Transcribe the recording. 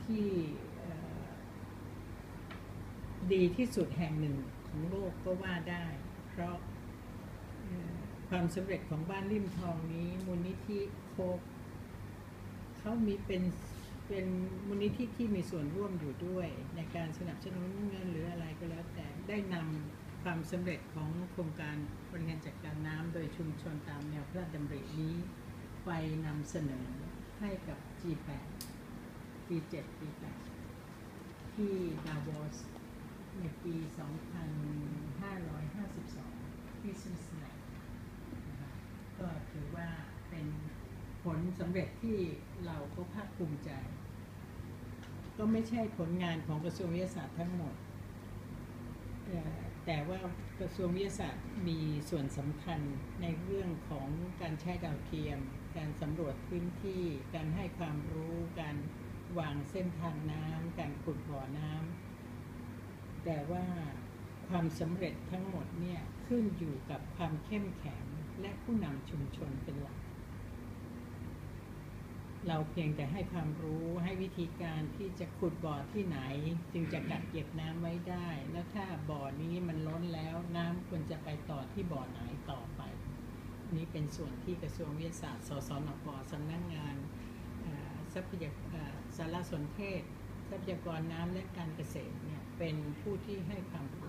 ที่ดีที่สุดแห่งหนึ่งของโลกก็ว่าได้เพราะความสำเร็จของบ้านริมทองนี้มูลนิธิโคกเขามีเป็นมูลนิธิที่มีส่วนร่วมอยู่ด้วยในการสนับสนุนเงินหรืออะไรก็แล้วแต่ได้นำความสำเร็จของโครงการบริหารจัดการน้ำโดยชุมชนตามแนวพระราชดำรินี้ไปนำเสนอให้กับ G8 ปี 7 ปี 8 ที่ดาโวสในปี 2552 ที่สวิตเซอร์แลนด์นะคะก็ถือว่าเป็นผลสำเร็จที่เราก็ภาคภูมิใจ ก็ไม่ใช่ผลงานของกระทรวงวิทยาศาสตร์ทั้งหมดแต่ว่ากระทรวงวิทยาศาสตร์มีส่วนสำคัญในเรื่องของการใช้ดาวเทียมการสำรวจพื้นที่การให้ความรู้การวางเส้นทางน้ำการขุดบ่อน้ำแต่ว่าความสำเร็จทั้งหมดเนี่ยขึ้นอยู่กับความเข้มแข็งและผู้นำชุมชนเป็นหลักเราเพียงแต่ให้ความรู้ให้วิธีการที่จะขุดบ่อที่ไหนจึงจะกักเก็บน้ำไว้ได้แล้วถ้าบ่อนี้มันล้นแล้วน้ำควรจะไปต่อที่บ่อไหนต่อไปนี้เป็นส่วนที่กระทรวงวิทยาศาสตร์สสนป.สำนักงานทรัพยากรสารสนเทศทรัพยากรน้ำและการเกษตรเนี่ยเป็นผู้ที่ให้ความรู้